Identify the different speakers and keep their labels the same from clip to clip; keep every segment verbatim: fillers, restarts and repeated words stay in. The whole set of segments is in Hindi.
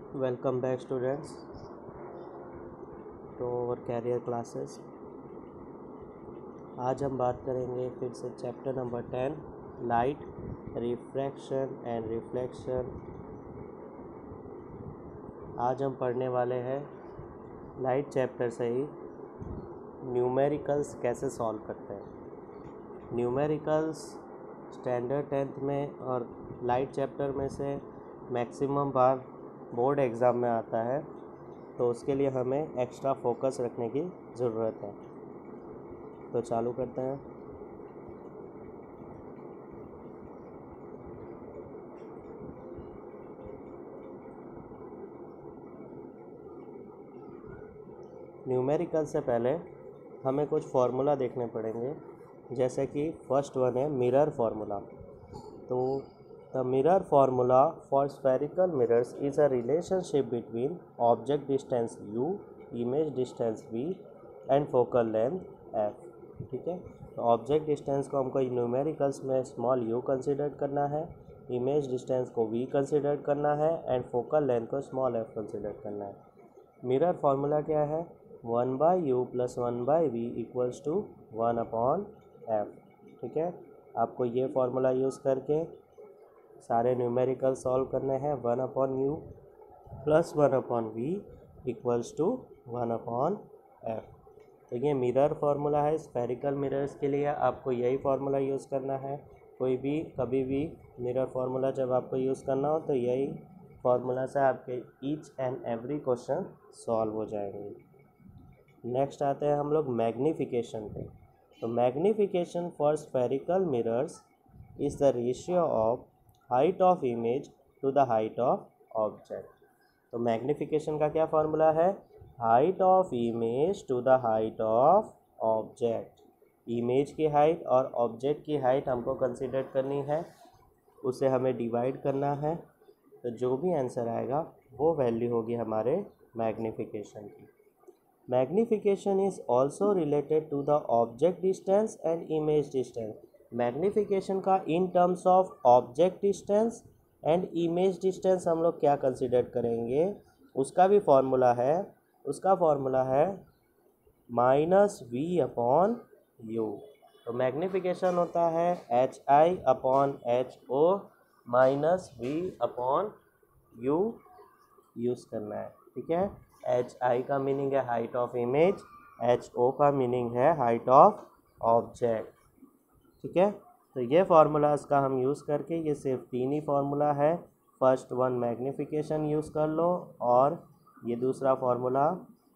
Speaker 1: Welcome back students to our career classes। आज हम बात करेंगे फिर से chapter number ten light refraction and reflection. आज हम पढ़ने वाले हैं लाइट चैप्टर से ही न्यूमेरिकल्स कैसे सॉल्व करते हैं। न्यूमेरिकल्स स्टैंडर्ड टेंथ में और लाइट चैप्टर में से मैक्सिमम बार बोर्ड एग्ज़ाम में आता है, तो उसके लिए हमें एक्स्ट्रा फोकस रखने की ज़रूरत है। तो चालू करते हैं। न्यूमेरिकल से पहले हमें कुछ फार्मूला देखने पड़ेंगे, जैसे कि फर्स्ट वन है मिरर फार्मूला। तो the mirror formula for spherical mirrors is a relationship between object distance u, image distance v and focal length f। ठीक है, तो ऑब्जेक्ट डिस्टेंस को हमको न्यूमेरिकल्स में स्मॉल u कंसिडर करना है, इमेज डिस्टेंस को v कंसिडर करना है एंड फोकल लेंथ को स्मॉल f कंसिडर करना है। मिरर फार्मूला क्या है? One by U plus one by V equals to one upon F. ठीक है, आपको ये फार्मूला यूज़ करके सारे न्यूमेरिकल सॉल्व करने हैं। One upon U plus one upon V equals to one upon F. तो ये मिरर फार्मूला है। स्फेरिकल मिरर्स के लिए आपको यही फार्मूला यूज़ करना है। कोई भी कभी भी मिरर फार्मूला जब आपको यूज़ करना हो तो यही फार्मूला से आपके each and every question solve हो जाएंगे। नेक्स्ट आते हैं हम लोग मैग्नीफिकेशन पे। तो magnification for spherical mirrors is the ratio of height of image to the height of object. तो मैग्नीफिकेशन का क्या फार्मूला है? Height of image to the height of object. Image की हाइट और ऑब्जेक्ट की हाइट हमको कंसिडर करनी है, उसे हमें डिवाइड करना है। तो जो भी आंसर आएगा वो वैल्यू होगी हमारे मैग्नीफिकेशन की। Magnification is also related to the object distance and image distance. Magnification का in terms of object distance and image distance हम लोग क्या कंसिडर करेंगे, उसका भी फार्मूला है। उसका फार्मूला है माइनस वी अपॉन यू। तो मैग्नीफिकेशन होता है H I upon H O minus V upon U use करना है। ठीक है, एच आई का मीनिंग है height of image, H O का मीनिंग है हाइट ऑफ ऑब्जेक्ट। ठीक है, तो ये फार्मूलाज का हम यूज़ करके, ये सिर्फ तीन ही फार्मूला है। फर्स्ट वन मैग्नीफिकेशन यूज़ कर लो और ये दूसरा फार्मूला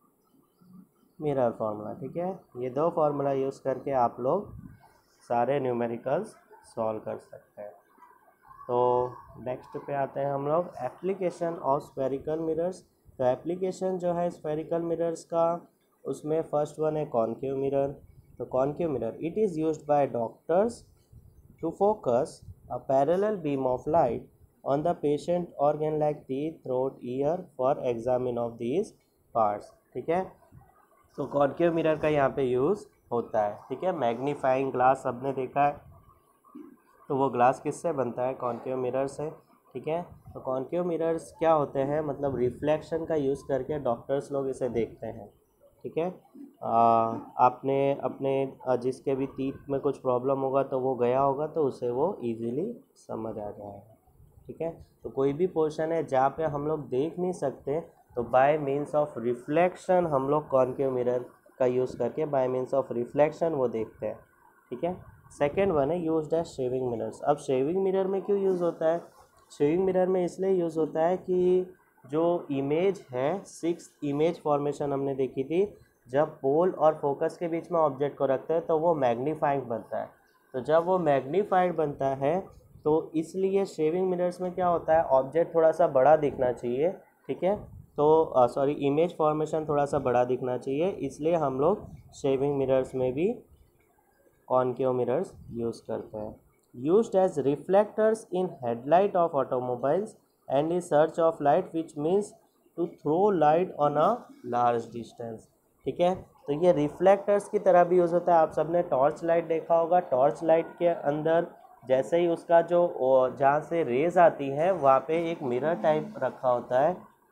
Speaker 1: मिरर फार्मूला। ठीक है, ये दो फार्मूला यूज़ करके आप लोग सारे न्यूमेरिकल्स सॉल्व कर सकते हैं। तो नेक्स्ट पे आते हैं हम लोग एप्लीकेशन ऑफ स्फेरिकल मिरर्स। तो एप्लीकेशन जो है स्फेरिकल मिरर्स का, उसमें फर्स्ट वन है कॉन्केव मिरर। तो concave mirror it is used by doctors to focus a parallel beam of light on the patient organ like teeth, throat, ear for examine of these parts. ठीक है, तो कॉन्केव मिरर का यहाँ पे यूज़ होता है। ठीक है, मैग्नीफाइंग ग्लास सबने देखा है, तो वो ग्लास किससे बनता है? कॉन्केव मिरर से। ठीक है, तो कॉन्केव मिरर्स क्या होते हैं, मतलब रिफ्लेक्शन का यूज़ करके डॉक्टर्स लोग इसे देखते हैं। ठीक है, आ, आपने अपने जिसके भी टीथ में कुछ प्रॉब्लम होगा तो वो गया होगा तो उसे वो इजीली समझ आ जाएगा। ठीक है, तो कोई भी पोर्शन है जहाँ पे हम लोग देख नहीं सकते, तो बाय मीन्स ऑफ रिफ्लेक्शन हम लोग कॉन्केव मिरर का यूज़ करके बाय मीन्स ऑफ रिफ्लेक्शन वो देखते हैं। ठीक है, सेकेंड वन है यूज्ड एज शेविंग मिरर्स। अब शेविंग मिरर में क्यों यूज़ होता है? शेविंग मिरर में इसलिए यूज़ होता है कि जो इमेज है, सिक्स इमेज फॉर्मेशन हमने देखी थी, जब पोल और फोकस के बीच में ऑब्जेक्ट को रखते हैं तो वो मैग्नीफाइड बनता है। तो जब वो मैग्नीफाइड बनता है तो इसलिए शेविंग मिरर्स में क्या होता है, ऑब्जेक्ट थोड़ा सा बड़ा दिखना चाहिए। ठीक है, तो सॉरी इमेज फॉर्मेशन थोड़ा सा बड़ा दिखना चाहिए, इसलिए हम लोग शेविंग मिरर्स में भी कॉन्केव मिरर्स यूज़ करते हैं। Used as reflectors in headlight of automobiles and in search of light which means to throw light on a large distance. ठीक है, तो ये रिफ्लेक्टर्स की तरह भी यूज़ होता है। आप सबने टॉर्च लाइट देखा होगा, टॉर्च लाइट के अंदर जैसे ही उसका जो जहाँ से रेज आती है वहाँ पे एक मिरर टाइप रखा होता है,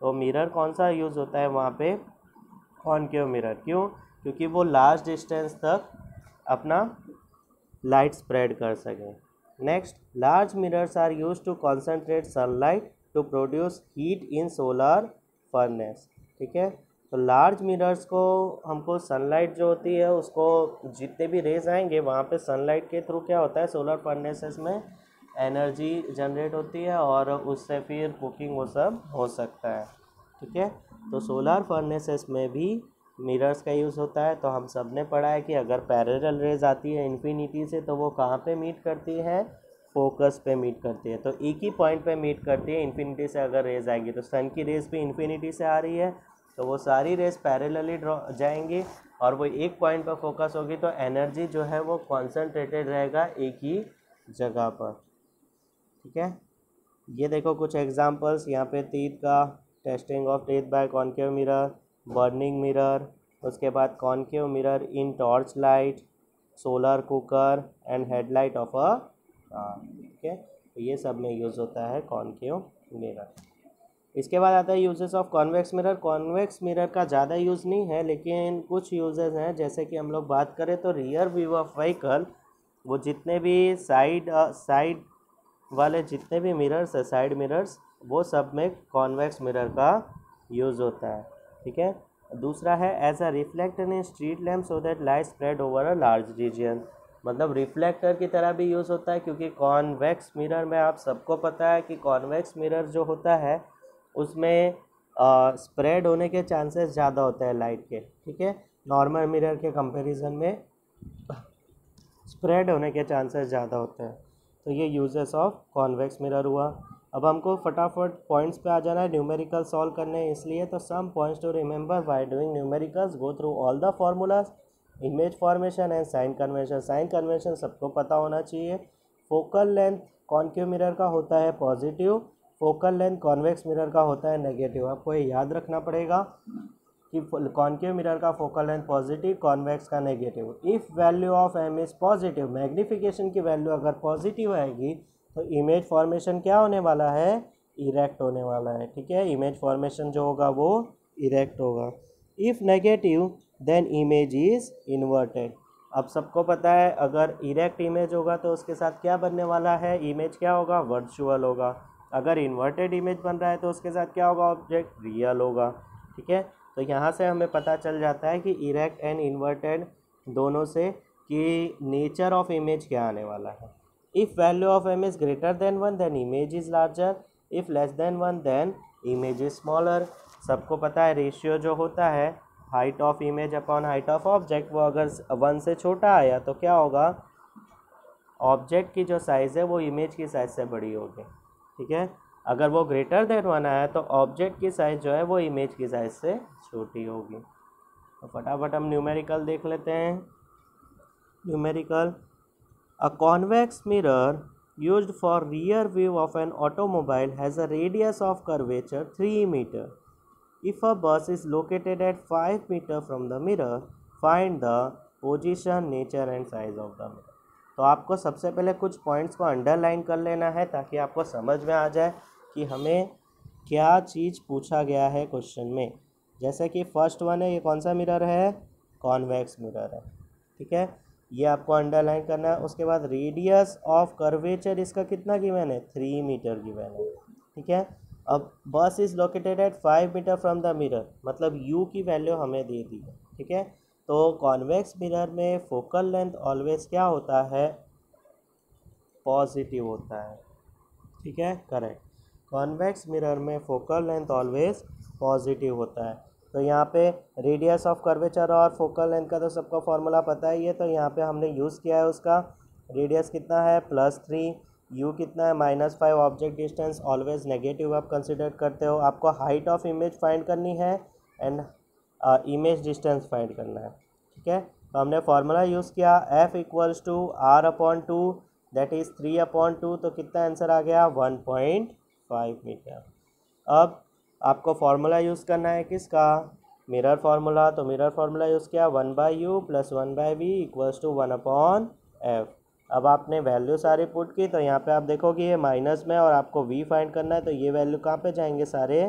Speaker 1: तो मिरर कौन सा यूज़ होता है वहाँ पे, कॉनकेव मिरर। क्यों? क्योंकि वो लार्ज डिस्टेंस तक अपना लाइट स्प्रेड कर सकें। Next, large mirrors are use to concentrate sunlight to produce heat in solar furnace. ठीक है, तो लार्ज मिरर्स को हमको सनलाइट जो होती है उसको जितने भी रेज आएंगे वहाँ पे सनलाइट के थ्रू क्या होता है, सोलर फर्नेसेस में एनर्जी जनरेट होती है और उससे फिर कुकिंग वो सब हो सकता है। ठीक है, तो सोलर फर्नेसेस में भी मिरर्स का यूज़ होता है। तो हम सब ने पढ़ा है कि अगर पैरेलल रेज आती है इन्फिनिटी से तो वो कहाँ पे मीट करती है, फोकस पे मीट करती है। तो एक ही पॉइंट पे मीट करती है। इन्फिनिटी से अगर रेज आएगी तो सन की रेज भी इन्फिनिटी से आ रही है तो वो सारी रेज पैरेलली ड्रॉ जाएंगी और वो एक पॉइंट पर फोकस होगी तो एनर्जी जो है वो कॉन्सेंट्रेटेड रहेगा एक ही जगह पर। ठीक है, ये देखो कुछ एग्जांपल्स यहाँ पे टीथ का, testing of teeth by concave mirror, burning mirror, उसके बाद concave mirror in torch light, solar cooker and headlight of a car. ठीक है, तो ये सब में यूज़ होता है कॉनकेव मिरर। इसके बाद आता है uses of convex mirror. Convex mirror का ज़्यादा यूज़ नहीं है लेकिन कुछ यूजेस हैं, जैसे कि हम लोग बात करें तो रियर व्यू ऑफ व्हीकल, वो जितने भी साइड साइड वाले जितने भी मिरर्स है, साइड मिरर्स, वो सब में कॉन्वेक्स मिरर का यूज़ होता है। ठीक है, दूसरा है as a reflector in street lamp so that light spread over a large region, मतलब रिफ्लेक्टर की तरह भी यूज़ होता है क्योंकि कॉन्वेक्स मिरर में आप सबको पता है कि कॉन्वेक्स मिरर जो होता है उसमें स्प्रेड होने के चांसेस ज़्यादा होते हैं लाइट के। ठीक है, नॉर्मल मिरर के कंपैरिजन में स्प्रेड होने के चांसेस ज़्यादा होते हैं। तो ये यूजेस ऑफ कॉन्वेक्स मिरर हुआ। अब हमको फटाफट पॉइंट्स पे आ जाना है न्यूमेरिकल सॉल्व करने, इसलिए तो some points to remember by doing numericals, go through all the formulas, image formation and sign convention. Sign convention सबको पता होना चाहिए। फोकल लेंथ कॉनकेव मिरर का होता है positive, focal length convex mirror का होता है नेगेटिव। आपको ये याद रखना पड़ेगा कि कॉनकेव मिरर का फोकल लेंथ पॉजिटिव, कॉन्वेक्स का negative. If value of M is positive, magnification की वैल्यू अगर पॉजिटिव आएगी तो इमेज फॉर्मेशन क्या होने वाला है, इरेक्ट होने वाला है। ठीक है, इमेज फॉर्मेशन जो होगा वो इरेक्ट होगा। If negative then image is inverted. अब सबको पता है अगर इरेक्ट इमेज होगा तो उसके साथ क्या बनने वाला है, इमेज क्या होगा, वर्चुअल होगा। अगर इन्वर्टेड इमेज बन रहा है तो उसके साथ क्या होगा, ऑब्जेक्ट रियल होगा। ठीक है, तो यहाँ से हमें पता चल जाता है कि इरेक्ट एंड इन्वर्टेड दोनों से कि नेचर ऑफ इमेज क्या आने वाला है। If value of M is greater than one then image is larger, if less than one then image is smaller. सबको पता है रेशियो जो होता है height of image upon height of object, वो अगर वन से छोटा आया तो क्या होगा, ऑब्जेक्ट की जो साइज़ है वो इमेज की साइज़ से बड़ी होगी। ठीक है, अगर वो ग्रेटर देन वन आया तो ऑब्जेक्ट की साइज़ जो है वो इमेज की साइज़ से छोटी होगी। तो फटाफट हम न्यूमेरिकल देख लेते हैं। Numerical, a convex mirror used for rear view of an automobile has a radius of curvature three meter. If a bus is located at five meter from the mirror, find the position, nature and size of the mirror. तो आपको सबसे पहले कुछ पॉइंट्स को अंडरलाइन कर लेना है ताकि आपको समझ में आ जाए कि हमें क्या चीज़ पूछा गया है क्वेश्चन में। जैसे कि फर्स्ट वन है, ये कौन सा मिरर है, कॉन्वेक्स मिरर है। ठीक है, ये आपको अंडरलाइन करना है। उसके बाद रेडियस ऑफ कर्वेचर इसका कितना गिवन है, थ्री मीटर गिवन है। ठीक है, अब bus is located at five metre from the mirror, मतलब यू की वैल्यू हमें दे दी है। ठीक है, तो कॉन्वेक्स मिरर में फोकल लेंथ ऑलवेज क्या होता है, पॉजिटिव होता है। ठीक है, करेक्ट, कॉन्वेक्स मिरर में फोकल लेंथ ऑलवेज पॉजिटिव होता है। तो यहाँ पे रेडियस ऑफ कर्वेचर और फोकल लेंथ का तो सबका फॉर्मूला पता ही है, तो यहाँ पे हमने यूज़ किया है उसका। रेडियस कितना है, प्लस थ्री, यू कितना है, minus five, object distance always negative आप कंसिडर करते हो। आपको हाइट ऑफ इमेज फाइंड करनी है एंड इमेज डिस्टेंस फाइंड करना है। ठीक है, तो हमने फार्मूला यूज़ किया F equals to R upon two, that is three upon two, तो कितना आंसर आ गया, वन पॉइंट फाइव मीटर। अब आपको फार्मूला यूज़ करना है किसका, मिरर फार्मूला। तो मिरर फार्मूला यूज़ किया, one by U plus one by V equals to one upon F. अब आपने वैल्यू सारी पुट की तो यहाँ पे आप देखोगे ये माइनस में और आपको वी फाइंड करना है, तो ये वैल्यू कहाँ पे जाएंगे, सारे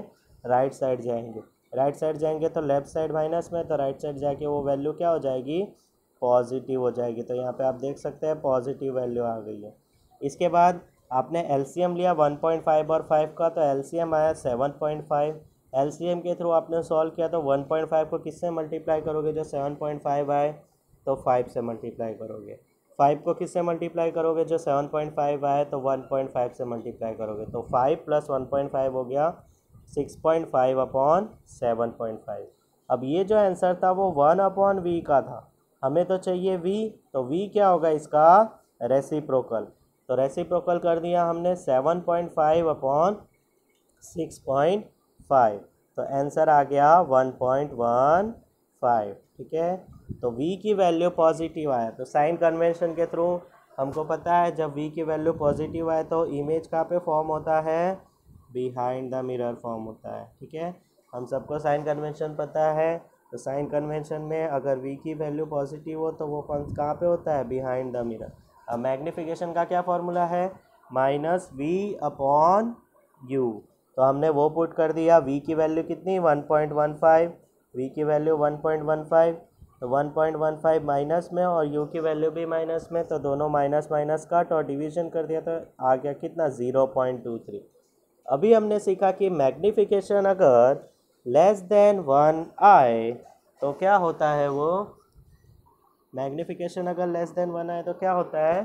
Speaker 1: राइट साइड जाएंगे, राइट साइड जाएंगे तो लेफ्ट साइड माइनस में, तो राइट साइड जाके वो वैल्यू क्या हो जाएगी, पॉजिटिव हो जाएगी। तो यहाँ पे आप देख सकते हैं पॉजिटिव वैल्यू आ गई है। इसके बाद आपने एलसीएम लिया वन पॉइंट फाइव और फाइव का, तो एलसीएम आया सेवन पॉइंट फाइव। एलसीएम के थ्रू आपने सॉल्व किया तो वन पॉइंट फाइव को किससे मल्टीप्लाई करोगे, जो सेवन पॉइंट फाइव आए तो फाइव से मल्टीप्लाई करोगे। फाइव को किससे मल्टीप्लाई करोगे, जो सेवन पॉइंट फाइव आए तो वन पॉइंट फाइव से मल्टीप्लाई करोगे। तो five plus one point five हो गया six point five upon seven point five. अब ये जो आंसर था वो वन अपॉन वी का था, हमें तो चाहिए v, तो v क्या होगा इसका, रेसिप्रोकल। तो रेसिप्रोकल कर दिया हमने seven point five upon six point five, तो आंसर आ गया वन पॉइंट वन फाइव। ठीक है, तो v की वैल्यू पॉजिटिव आया, तो साइन कन्वेंशन के थ्रू हमको पता है जब v की वैल्यू पॉजिटिव आए तो इमेज कहाँ पे फॉर्म होता है, बिहाइंड द मिरर फॉर्म होता है। ठीक है, हम सबको साइन कन्वेंशन पता है, तो साइन कन्वेंशन में अगर v की वैल्यू पॉजिटिव हो तो वो फंक्शन कहाँ पे होता है, बिहाइंड द मिरर। अब मैग्नीफिकेशन का क्या फॉर्मूला है, माइनस वी अपॉन यू, तो हमने वो पुट कर दिया। v की वैल्यू कितनी, one point one five, v की value one point one five, तो one point one five minus में और u की वैल्यू भी माइनस में, तो दोनों माइनस माइनस काट और डिवीजन कर दिया तो आ गया कितना, ज़ीरो पॉइंट टू थ्री। अभी हमने सीखा कि मैग्नीफिकेशन अगर लेस देन वन आए तो क्या होता है, वो मैग्नीफिकेशन अगर लेस देन वन आए तो क्या होता है,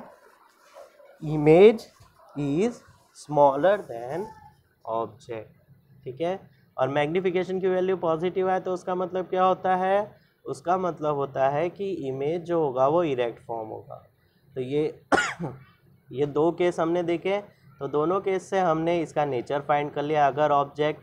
Speaker 1: image is smaller than object. ठीक है, और मैग्नीफिकेशन की वैल्यू पॉजिटिव आए तो उसका मतलब क्या होता है, उसका मतलब होता है कि इमेज जो होगा वो इरेक्ट फॉर्म होगा। तो ये ये दो केस हमने देखे, तो दोनों केस से हमने इसका नेचर फाइंड कर लिया। अगर ऑब्जेक्ट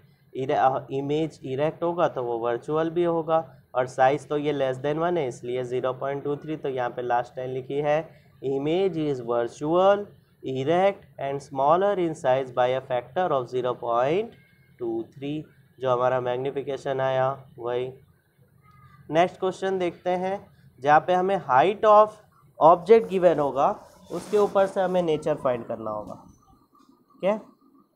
Speaker 1: इमेज इरेक्ट होगा तो वो वर्चुअल भी होगा, और साइज तो ये लेस देन वन है इसलिए ज़ीरो पॉइंट टू थ्री। तो यहाँ पे लास्ट लाइन लिखी है, image is virtual erect and smaller in size by a factor of zero point two three, जो हमारा मैग्नीफिकेशन आया वही। नेक्स्ट क्वेश्चन देखते हैं, जहाँ पे हमें हाइट ऑफ ऑब्जेक्ट गिवन होगा उसके ऊपर से हमें नेचर फाइंड करना होगा। ठीक है,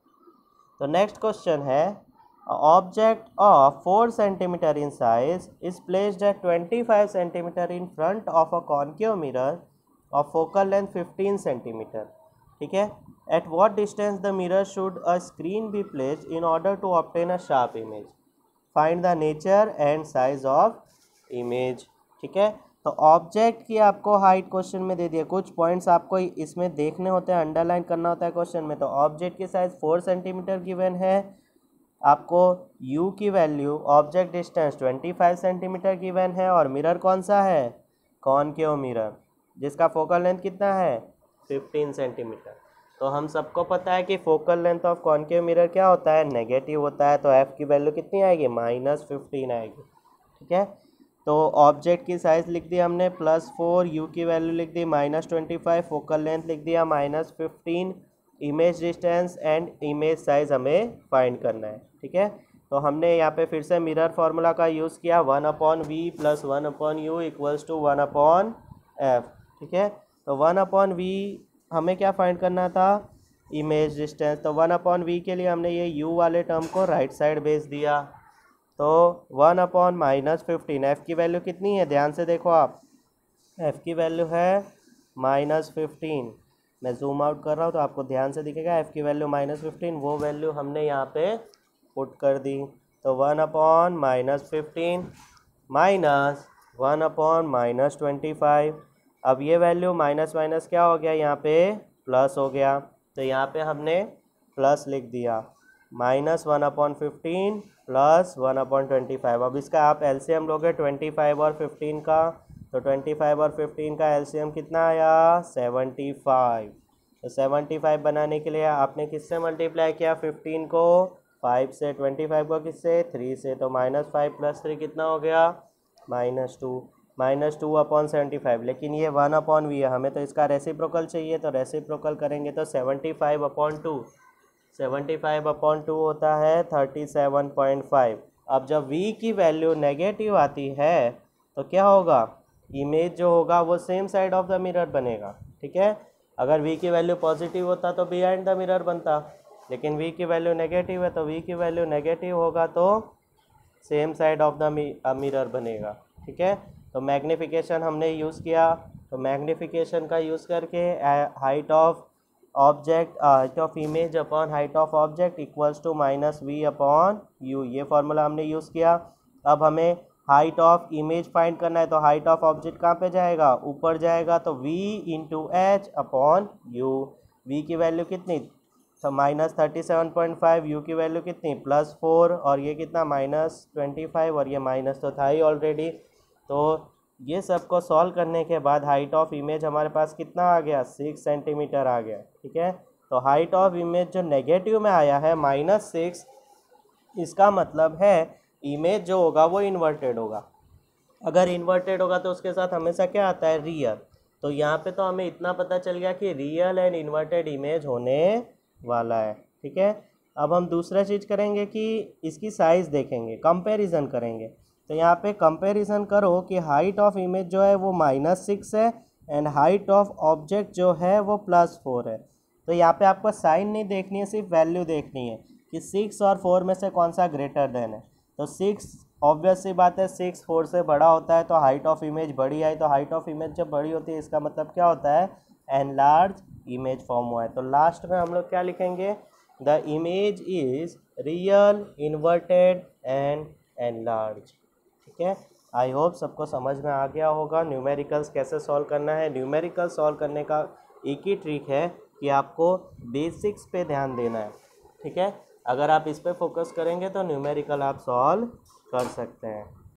Speaker 1: तो नेक्स्ट क्वेश्चन है, object of four centimetre in size is placed at twenty five centimetre in front of a concave mirror of focal length fifteen centimetre. ठीक है, at what distance the mirror should a screen be placed in order to obtain a sharp image, find the nature and size of image. ठीक है, तो ऑब्जेक्ट की आपको हाइट क्वेश्चन में दे दिया, कुछ पॉइंट्स आपको इसमें देखने होते हैं, अंडरलाइन करना होता है क्वेश्चन में। तो ऑब्जेक्ट की साइज फोर सेंटीमीटर गिवन है, आपको u की value object distance twenty five centimetre given है, और मिरर कौन सा है, कॉनकेव मिरर, जिसका फोकल लेंथ कितना है, फिफ्टीन सेंटीमीटर। तो हम सबको पता है कि focal length of concave mirror क्या होता है, नेगेटिव होता है, तो f की वैल्यू कितनी आएगी, माइनस फिफ्टीन आएगी। ठीक है, तो ऑब्जेक्ट की साइज़ लिख दी हमने प्लस फोर, यू की वैल्यू लिख दी minus twenty five, focal length लिख दिया minus fifteen, image distance and image size हमें फाइंड करना है। ठीक है, तो हमने यहाँ पे फिर से मिरर फार्मूला का यूज़ किया, one upon V plus one upon U equals to one upon F. ठीक है, तो वन अपॉन वी हमें क्या फाइंड करना था, इमेज डिस्टेंस, तो वन अपॉन वी के लिए हमने ये यू वाले टर्म को राइट साइड भेज दिया, तो one upon minus fifteen, F की वैल्यू कितनी है, ध्यान से देखो आप, एफ़ की वैल्यू है माइनस फिफ्टीन। मैं जूम आउट कर रहा हूँ तो आपको ध्यान से दिखेगा, एफ़ की वैल्यू माइनस फिफ्टीन, वो वैल्यू हमने यहाँ पे पुट कर दी। तो one upon minus fifteen minus one upon minus twenty five, अब ये वैल्यू माइनस माइनस क्या हो गया, यहाँ पे प्लस हो गया, तो यहाँ पे हमने प्लस लिख दिया, minus one upon fifteen plus one upon twenty five. अब इसका आप एलसीएम लोगे ट्वेंटी फाइव और फिफ्टीन का, तो ट्वेंटी फाइव और फिफ्टीन का एलसीएम कितना आया, सेवेंटी फाइव। तो सेवेंटी फाइव बनाने के लिए आपने किससे मल्टीप्लाई किया, फिफ्टीन को फाइव से, ट्वेंटी फाइव को किससे, थ्री से, तो माइनस फाइव प्लस थ्री कितना हो गया, minus two, minus two upon seventy five. लेकिन ये वन अपॉन वी है, हमें तो इसका रेसिप्रोकल चाहिए, तो रेसिप्रोकल करेंगे तो seventy five upon two, seventy five upon two होता है थर्टी सेवन पॉइंट फाइव। अब जब v की वैल्यू नेगेटिव आती है तो क्या होगा, इमेज जो होगा वो same side of the mirror बनेगा। ठीक है, अगर v की वैल्यू पॉजिटिव होता तो बिहाइंड द मिरर बनता, लेकिन v की वैल्यू नेगेटिव है, तो v की वैल्यू नेगेटिव होगा तो same side of the mirror बनेगा। ठीक है, तो मैग्नीफिकेशन हमने यूज़ किया, तो मैग्नीफिकेशन का यूज़ करके height of object height of image upon height of object equals to minus V upon U, ये फार्मूला हमने यूज़ किया। अब हमें हाइट ऑफ इमेज फाइंड करना है, तो हाइट ऑफ ऑब्जेक्ट कहाँ पे जाएगा, ऊपर जाएगा, तो v into H upon U. v की वैल्यू कितनी, तो minus thirty seven point five, U की वैल्यू कितनी प्लस फोर, और ये कितना माइनस ट्वेंटी फाइव, और ये माइनस तो था ही ऑलरेडी। तो ये सब को सॉल्व करने के बाद हाइट ऑफ इमेज हमारे पास कितना आ गया, सिक्स सेंटीमीटर आ गया। ठीक है, तो हाइट ऑफ इमेज जो नेगेटिव में आया है माइनस सिक्स, इसका मतलब है इमेज जो होगा वो इन्वर्टेड होगा। अगर इन्वर्टेड होगा तो उसके साथ हमेशा क्या आता है, रियल। तो यहाँ पे तो हमें इतना पता चल गया कि रियल एंड इन्वर्टेड इमेज होने वाला है। ठीक है, अब हम दूसरा चीज़ करेंगे कि इसकी साइज़ देखेंगे, कंपैरिजन करेंगे। तो यहाँ पे कंपैरिजन करो कि हाइट ऑफ इमेज जो है वो माइनस सिक्स है एंड हाइट ऑफ ऑब्जेक्ट जो है वो प्लस फोर है। तो यहाँ पे आपको साइन नहीं देखनी है, सिर्फ वैल्यू देखनी है कि सिक्स और फोर में से कौन सा ग्रेटर देन है। तो सिक्स ऑब्वियस सी बात है, सिक्स फोर से बड़ा होता है, तो हाइट ऑफ इमेज बड़ी आई। तो हाइट ऑफ इमेज जब बड़ी होती है इसका मतलब क्या होता है, एनलार्ज इमेज फॉर्म हुआ है। तो लास्ट में हम लोग क्या लिखेंगे, the image is real, inverted and enlarge. ठीक है, आई होप सबको समझ में आ गया होगा न्यूमेरिकल्स कैसे सॉल्व करना है। न्यूमेरिकल सॉल्व करने का एक ही ट्रिक है कि आपको बेसिक्स पे ध्यान देना है। ठीक है, अगर आप इस पे फोकस करेंगे तो न्यूमेरिकल आप सॉल्व कर सकते हैं।